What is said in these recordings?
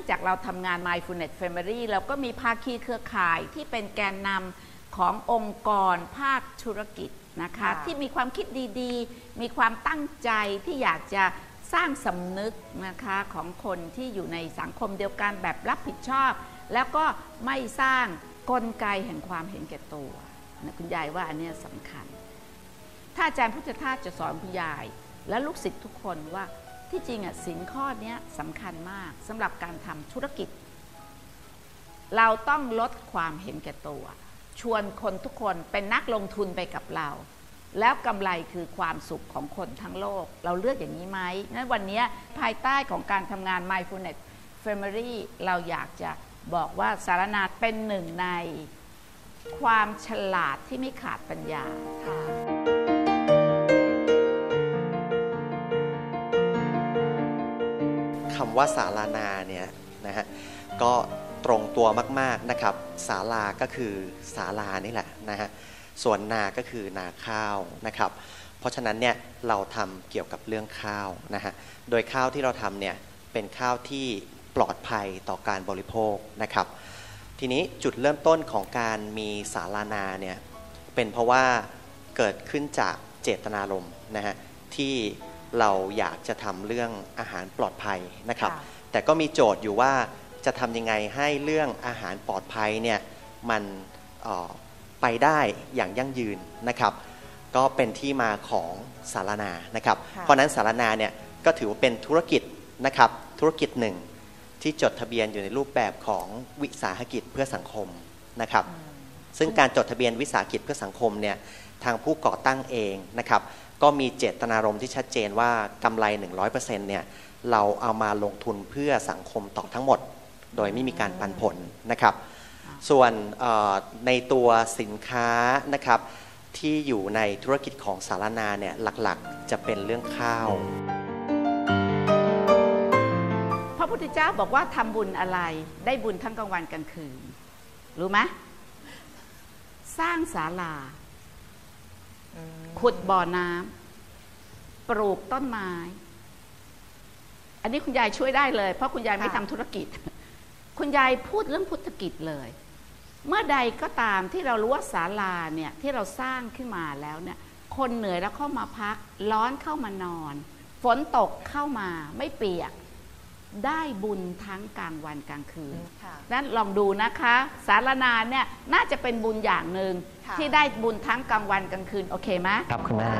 จากเราทำงาน Mindfulness Family เราก็มีภาคีเครือข่ายที่เป็นแกนนำขององค์กรภาคธุรกิจนะคะที่มีความคิดดีๆมีความตั้งใจที่อยากจะสร้างสำนึกนะคะของคนที่อยู่ในสังคมเดียวกันแบบรับผิดชอบแล้วก็ไม่สร้างกลไกแห่งความเห็นแก่ตัวนะคุณยายว่าอันนี้สำคัญถ้าอาจารย์พุทธทาสจะสอนคุณยายและลูกศิษย์ทุกคนว่าที่จริงศีลข้อนี้สำคัญมากสำหรับการทำธุรกิจเราต้องลดความเห็นแก่ตัวชวนคนทุกคนเป็นนักลงทุนไปกับเราแล้วกำไรคือความสุขของคนทั้งโลกเราเลือกอย่างนี้ไหมนั้นวันนี้ภายใต้ของการทำงาน Mindfulness Family เราอยากจะบอกว่าสารนาเป็นหนึ่งในความฉลาดที่ไม่ขาดปัญญาค่ะคำว่าศาลานาเนี่ยนะฮะก็ตรงตัวมากๆนะครับศาลาก็คือศาลานี่แหละนะฮะส่วนนาก็คือนาข้าวนะครับเพราะฉะนั้นเนี่ยเราทำเกี่ยวกับเรื่องข้าวนะฮะโดยข้าวที่เราทำเนี่ยเป็นข้าวที่ปลอดภัยต่อการบริโภคนะครับทีนี้จุดเริ่มต้นของการมีศาลานาเนี่ยเป็นเพราะว่าเกิดขึ้นจากเจตนารมณ์นะฮะที่เราอยากจะทำเรื่องอาหารปลอดภัยนะครับแต่ก็มีโจทย์อยู่ว่าจะทำยังไงให้เรื่องอาหารปลอดภัยเนี่ยมันไปได้อย่างยั่งยืนนะครับก็เป็นที่มาของสารนานะครับเพราะนั้นสารนาเนี่ยก็ถือว่าเป็นธุรกิจนะครับธุรกิจหนึ่งที่จดทะเบียนอยู่ในรูปแบบของวิสาหกิจเพื่อสังคมนะครับซึ่งการจดทะเบียนวิสาหกิจเพื่อสังคมเนี่ยทางผู้ก่อตั้งเองนะครับก็มีเจตนารมณ์ที่ชัดเจนว่ากำไร 100% เนี่ยเราเอามาลงทุนเพื่อสังคมต่อทั้งหมดโดยไม่มีการปันผลนะครับส่วนในตัวสินค้านะครับที่อยู่ในธุรกิจของสารนาเนี่ยหลักๆจะเป็นเรื่องข้าวพระพุทธเจ้าบอกว่าทำบุญอะไรได้บุญทั้งกลางวันกลางคืนรู้ไหมสร้างศาลาขุดบ่อน้ำปลูกต้นไม้อันนี้คุณยายช่วยได้เลยเพราะคุณยายไม่ทำธุรกิจคุณยายพูดเรื่องพุทธกิจเลยเมื่อใดก็ตามที่เรารู้ว่าศาลาเนี่ยที่เราสร้างขึ้นมาแล้วเนี่ยคนเหนื่อยแล้วเข้ามาพักร้อนเข้ามานอนฝนตกเข้ามาไม่เปียกได้บุญทั้งกลางวันกลางคืนนั้นลองดูนะคะสารนาเนี่ยน่าจะเป็นบุญอย่างหนึ่งที่ได้บุญทั้งกลางวันกลางคืนโอเคไหมครับคุณแม่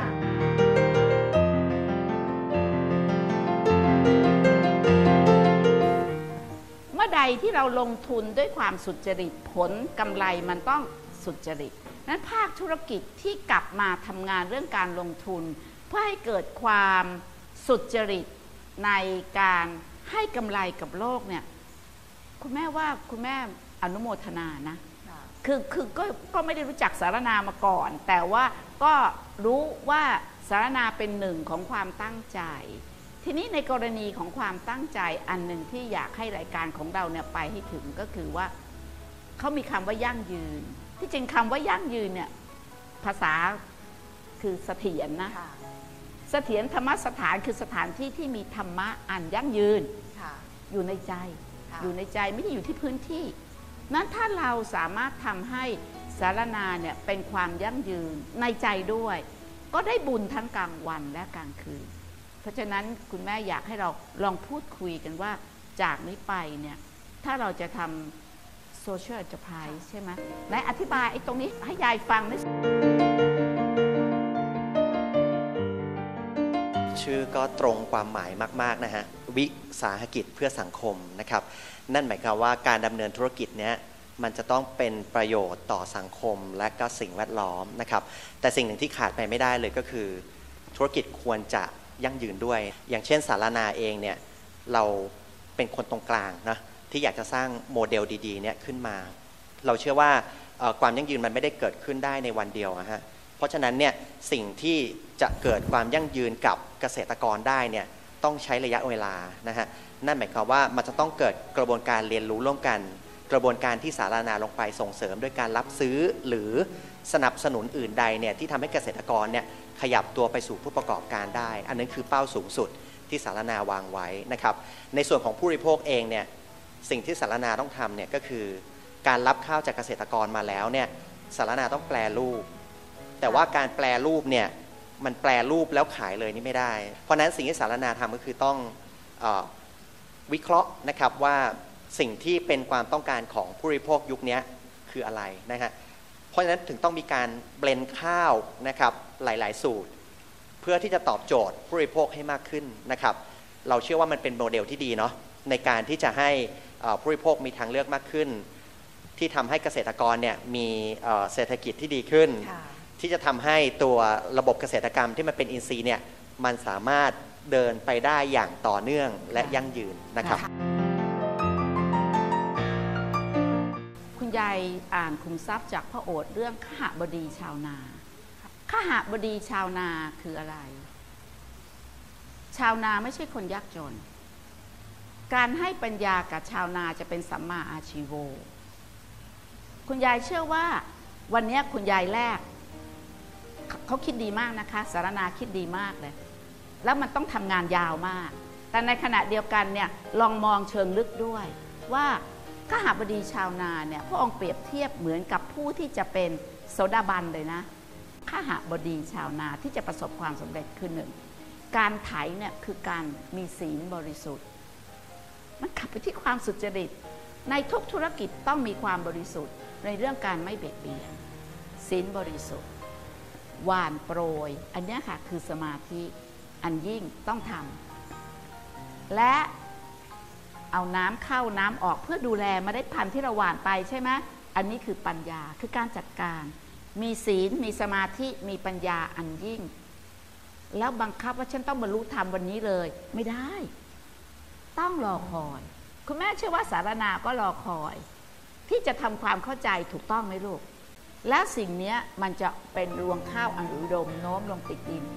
เมื่อใดที่เราลงทุนด้วยความสุจริตผลกำไรมันต้องสุจริตนั้นภาคธุรกิจที่กลับมาทำงานเรื่องการลงทุนเพื่อให้เกิดความสุจริตในการให้กำไรกับโลกเนี่ยคุณแม่ว่าคุณแม่อนุโมทนานะคือก็ไม่ได้รู้จักสารนามาก่อนแต่ว่าก็รู้ว่าสารนาเป็นหนึ่งของความตั้งใจทีนี้ในกรณีของความตั้งใจอันหนึ่งที่อยากให้รายการของเราเนี่ยไปให้ถึงก็คือว่าเขามีคำว่ายั่งยืนที่จริงคำว่ายั่งยืนเนี่ยภาษาคือเสถียรนะเสถียรธรรมสถานคือสถานที่ที่มีธรรมะอันยั่งยืนอยู่ในใจอยู่ในใจไม่ได้อยู่ที่พื้นที่นั้นถ้าเราสามารถทำให้สารนาเนี่ยเป็นความยั่งยืนในใจด้วยก็ได้บุญทั้งกลางวันและกลางคืนเพราะฉะนั้นคุณแม่อยากให้เราลองพูดคุยกันว่าจากนี้ไปเนี่ยถ้าเราจะทำโซเชียลเอ็นเตอร์ไพรส์ใช่ไหมและอธิบายไอ้ตรงนี้ให้ยายฟังนิดชื่อก็ตรงความหมายมากๆนะฮะวิสาหกิจเพื่อสังคมนะครับนั่นหมายความว่าการดำเนินธุรกิจเนี้ยมันจะต้องเป็นประโยชน์ต่อสังคมและก็สิ่งแวดล้อมนะครับแต่สิ่งหนึ่งที่ขาดไปไม่ได้เลยก็คือธุรกิจควรจะยั่งยืนด้วยอย่างเช่นสารนาเองเนี่ยเราเป็นคนตรงกลางนะที่อยากจะสร้างโมเดลดีๆเนี่ยขึ้นมาเราเชื่อว่าความยั่งยืนมันไม่ได้เกิดขึ้นได้ในวันเดียวนะฮะเพราะฉะนั้นเนี่ยสิ่งที่จะเกิดความยั่งยืนกับเกษตรกรได้เนี่ยต้องใช้ระยะเวลานะฮะนั่นหมายความว่ามันจะต้องเกิดกระบวนการเรียนรู้ร่วมกันกระบวนการที่สารนาลงไปส่งเสริมด้วยการรับซื้อหรือสนับสนุนอื่นใดเนี่ยที่ทำให้เกษตรกรเนี่ยขยับตัวไปสู่ผู้ประกอบการได้อันนั้นคือเป้าสูงสุดที่สารนาวางไว้นะครับในส่วนของผู้บริโภคเองเนี่ยสิ่งที่สารนาต้องทำเนี่ยก็คือการรับข้าวจากเกษตรกรมาแล้วเนี่ยสารนาต้องแปรรูปแต่ว่าการแปรรูปเนี่ยมันแปรรูปแล้วขายเลยนี่ไม่ได้เพราะนั้นสิ่งที่สารนาทำก็คือต้องวิเคราะห์นะครับว่าสิ่งที่เป็นความต้องการของผู้บริโภคยุคนี้คืออะไรนะฮะเพราะฉะนั้นถึงต้องมีการเบลนด์ข้าวนะครับหลายๆสูตรเพื่อที่จะตอบโจทย์ผู้บริโภคให้มากขึ้นนะครับเราเชื่อว่ามันเป็นโมเดลที่ดีเนาะในการที่จะให้ผู้บริโภคมีทางเลือกมากขึ้นที่ทำให้เกษตรกรเนี่ยมีเศรษฐกิจที่ดีขึ้นที่จะทำให้ตัวระบบเกษตรกรรมที่มันเป็นอินทรีย์เนี่ยมันสามารถเดินไปได้อย่างต่อเนื่องและยั่งยืนนะครับคุณยายอ่านคุมทรัพย์จากพระโอษฐ์เรื่องขหบดีชาวนาขหบดีชาวนาคืออะไรชาวนาไม่ใช่คนยากจนการให้ปัญญากับชาวนาจะเป็นสัมมาอาชีโวคุณยายเชื่อว่าวันนี้คุณยายแรกเขาคิดดีมากนะคะสารนาคิดดีมากเลยแล้วมันต้องทำงานยาวมากแต่ในขณะเดียวกันเนี่ยลองมองเชิงลึกด้วยว่าขหบดีชาวนาเนี่ยพระองค์เปรียบเทียบเหมือนกับผู้ที่จะเป็นโสดาบันเลยนะขหบดีชาวนาที่จะประสบความสำเร็จคือหนึ่งการไถเนี่ยคือการมีศีลบริสุทธิ์มันขับไปที่ความสุจริตในทุกธุรกิจต้องมีความบริสุทธิ์ในเรื่องการไม่เบียดเบียนศีลบริสุทธิ์หวานโปรยอันนี้ค่ะคือสมาธิอันยิ่งต้องทำและเอาน้ำเข้าน้ำออกเพื่อดูแลเมล็ดพันธุ์ที่เราหว่านไปใช่ไหมอันนี้คือปัญญาคือการจัดการมีศีลมีสมาธิมีปัญญาอันยิ่งแล้วบังคับว่าฉันต้องบรรลุธรรมวันนี้เลยไม่ได้ต้องรอคอยคุณแม่เชื่อว่าสารนาก็รอคอยที่จะทำความเข้าใจถูกต้องไหมลูกและสิ่งนี้มันจะเป็นรวงข้าวอันอุดมโน้มลงติดดิน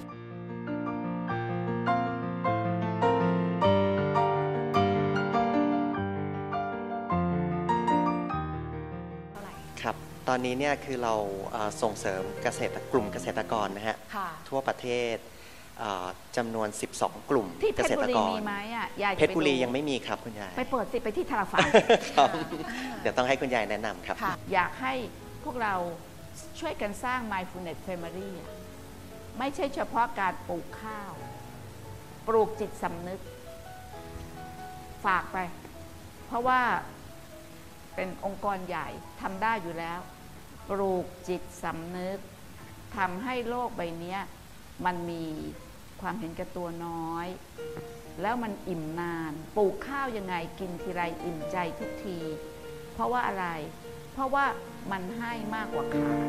ครับตอนนี้เนี่ยคือเราส่งเสริมกลุ่มเกษตรกรนะฮะทั่วประเทศจำนวน12กลุ่มเกษตรกรมีไหมอ่ะเพชรบุรียังไม่มีครับคุณยายไปเปิดสิไปที่ธนาคารเดี๋ยวต้องให้คุณยายแนะนำครับอยากให้พวกเราช่วยกันสร้าง mindfulness family ไม่ใช่เฉพาะการปลูกข้าวปลูกจิตสำนึกฝากไปเพราะว่าเป็นองค์กรใหญ่ทำได้อยู่แล้วปลูกจิตสำนึกทำให้โลกใบนี้มันมีความเห็นแก่ตัวน้อยแล้วมันอิ่มนานปลูกข้าวยังไงกินทีไรอิ่มใจทุกทีเพราะว่าอะไรเพราะว่ามันให้มากกว่าขาย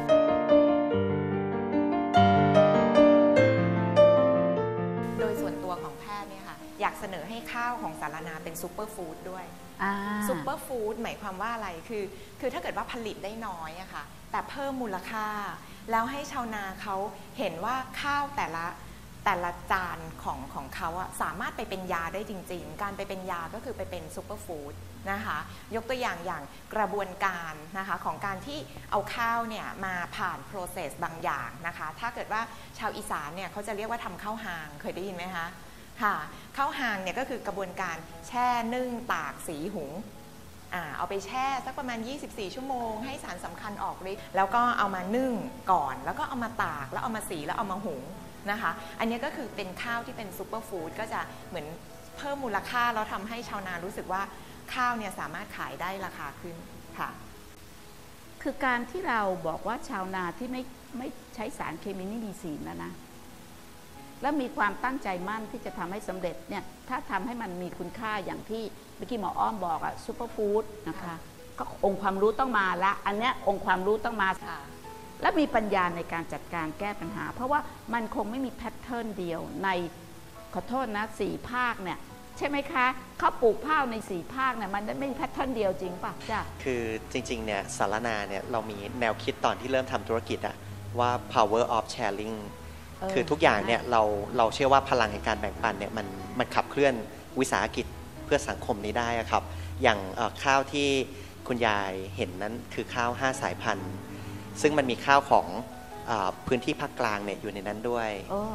โดยส่วนตัวของแพทย์เนี่ยค่ะอยากเสนอให้ข้าวของสารนาเป็นซูเปอร์ฟู้ดด้วยซูเปอร์ฟู้ดหมายความว่าอะไรคือถ้าเกิดว่าผลิตได้น้อยอะค่ะแต่เพิ่มมูลค่าแล้วให้ชาวนาเขาเห็นว่าข้าวแต่ละจานของเขาอะสามารถไปเป็นยาได้จริงๆการไปเป็นยาก็คือไปเป็นซูเปอร์ฟู้ดนะคะยกตัวอย่างกระบวนการนะคะของการที่เอาข้าวเนี่ยมาผ่าน process บางอย่างนะคะถ้าเกิดว่าชาวอีสานเนี่ยเขาจะเรียกว่าทำข้าวหางเคยได้ยินไหมคะค่ะข้าวหางเนี่ยก็คือกระบวนการแช่นึ่งตากสีหุงเอาไปแช่สักประมาณ24ชั่วโมงให้สารสำคัญออกฤทธิ์แล้วก็เอามานึ่งก่อนแล้วก็เอามาตากแล้วเอามาสีแล้วเอามาหุงนะคะอันนี้ก็คือเป็นข้าวที่เป็นซูเปอร์ฟู้ดก็จะเหมือนเพิ่มมูลค่าแล้วทำให้ชาวนารู้สึกว่าข้าวเนี่ยสามารถขายได้ราคาขึ้นค่ะคือการที่เราบอกว่าชาวนาที่ไม่ใช้สารเคมีนี่มีศีลนะและมีความตั้งใจมั่นที่จะทำให้สำเร็จเนี่ยถ้าทำให้มันมีคุณค่าอย่างที่เมื่อกี้หมออ้อมบอกอะซูเปอร์ฟู้ดนะคะก็องค์ความรู้ต้องมาละอันเนี้ยองค์ความรู้ต้องมาและมีปัญญาในการจัดการแก้ปัญหาเพราะว่ามันคงไม่มีแพทเทิร์นเดียวในขอโทษนะ4ภาคเนี่ยใช่ไหมคะเขาปลูกข้าวใน4ภาคเนี่ยมันไม่มีแพทเทิร์นเดียวจริงป่ะจ้ะคือจริงๆเนี่ยสารนาเนี่ยเรามีแนวคิดตอนที่เริ่มทำธุรกิจอะว่า power of sharingคือทุกอย่างเนี่ยเราเชื่อว่าพลังแห่งการแบ่งปันเนี่ยมันขับเคลื่อนวิสาหกิจเพื่อสังคมนี้ได้ครับอย่างข้าวที่คุณยายเห็นนั้นคือข้าว5สายพันธุ์ซึ่งมันมีข้าวของพื้นที่ภาคกลางเนี่ยอยู่ในนั้นด้วย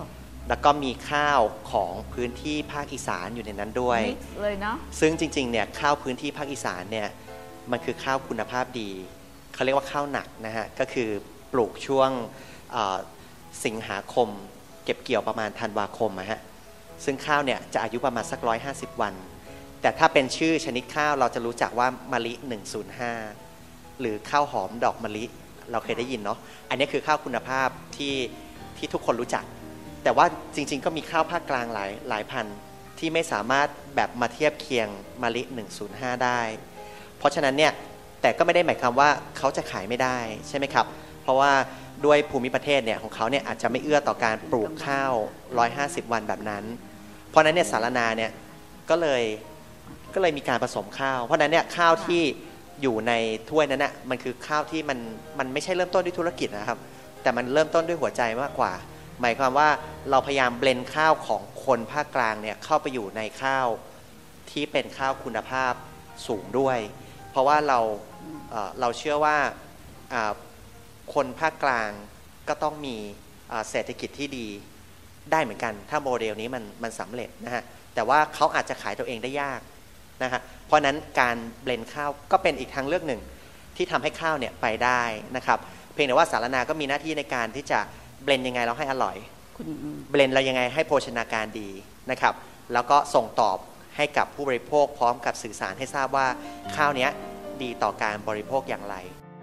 แล้วก็มีข้าวของพื้นที่ภาคอีสานอยู่ในนั้นด้วยเลยเนาะซึ่งจริงๆเนี่ยข้าวพื้นที่ภาคอีสานเนี่ยมันคือข้าวคุณภาพดีเขาเรียกว่าข้าวหนักนะฮะก็คือปลูกช่วงสิงหาคมเก็บเกี่ยวประมาณธันวาคมนะฮะซึ่งข้าวเนี่ยจะอายุประมาณสัก150 วันแต่ถ้าเป็นชื่อชนิดข้าวเราจะรู้จักว่ามะลิ105หรือข้าวหอมดอกมะลิเราเคยได้ยินเนาะอันนี้คือข้าวคุณภาพที่ทุกคนรู้จักแต่ว่าจริงๆก็มีข้าวภาคกลางหลายพันธุ์ที่ไม่สามารถแบบมาเทียบเคียงมะลิ105ได้เพราะฉะนั้นเนี่ยแต่ก็ไม่ได้หมายความว่าเขาจะขายไม่ได้ใช่ไหมครับเพราะว่าด้วยภูมิประเทศเนี่ยของเขาเนี่ยอาจจะไม่เอื้อต่อการปลูกข้าว150 วันแบบนั้นเพราะนั้นเนี่ยสารนาเนี่ยก็เลยมีการผสมข้าวเพราะนั้นเนี่ยข้าวที่อยู่ในถ้วยนั้นน่ะมันคือข้าวที่มันไม่ใช่เริ่มต้นด้วยธุรกิจนะครับแต่มันเริ่มต้นด้วยหัวใจมากกว่าหมายความว่าเราพยายามเบลนด์ข้าวของคนภาคกลางเนี่ยเข้าไปอยู่ในข้าวที่เป็นข้าวคุณภาพสูงด้วยเพราะว่าเราเชื่อว่าคนภาคกลางก็ต้องมีเศรษฐกิจที่ดีได้เหมือนกันถ้าโมเดลนี้มันสำเร็จนะฮะแต่ว่าเขาอาจจะขายตัวเองได้ยากนะฮะเพราะนั้นการเบลนด์ข้าวก็เป็นอีกทางเลือกหนึ่งที่ทำให้ข้าวเนี่ยไปได้นะครับเพียงแต่ว่าสารนาก็มีหน้าที่ในการที่จะเบลนด์ยังไงเราให้อร่อยเบลนด์เรายังไงให้โภชนาการดีนะครับแล้วก็ส่งตอบให้กับผู้บริโภคพร้อมกับสื่อสารให้ทราบว่าข้าวนี้ดีต่อการบริโภคอย่างไร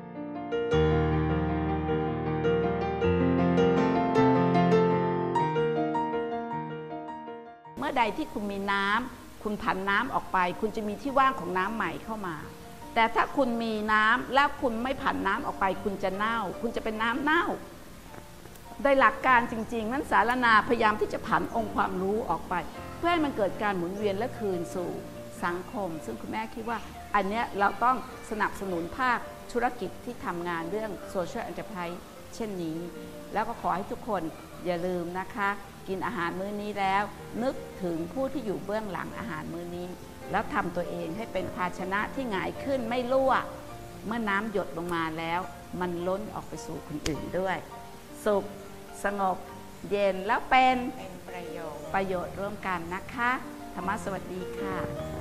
เมื่อใดที่คุณมีน้ำคุณผันน้ำออกไปคุณจะมีที่ว่างของน้ำใหม่เข้ามาแต่ถ้าคุณมีน้ำแล้วคุณไม่ผันน้ำออกไปคุณจะเน่าคุณจะเป็นน้ำเน่าโดยหลักการจริงๆนั้นสารนาพยายามที่จะผันองค์ความรู้ออกไปเพื่อให้มันเกิดการหมุนเวียนและคืนสู่สังคมซึ่งคุณแม่คิดว่าอันนี้เราต้องสนับสนุนภาคธุรกิจที่ทำงานเรื่อง Social Enterprise เช่นนี้แล้วก็ขอให้ทุกคนอย่าลืมนะคะกินอาหารมื้อนี้แล้วนึกถึงผู้ที่อยู่เบื้องหลังอาหารมื้อนี้แล้วทำตัวเองให้เป็นภาชนะที่หงายขึ้นไม่รั่วเมื่อน้ำหยดลงมาแล้วมันล้นออกไปสู่คนอื่นด้วยสุขสงบเย็นแล้วเป็นประโยชน์ร่วมกันนะคะธรรมะสวัสดีค่ะ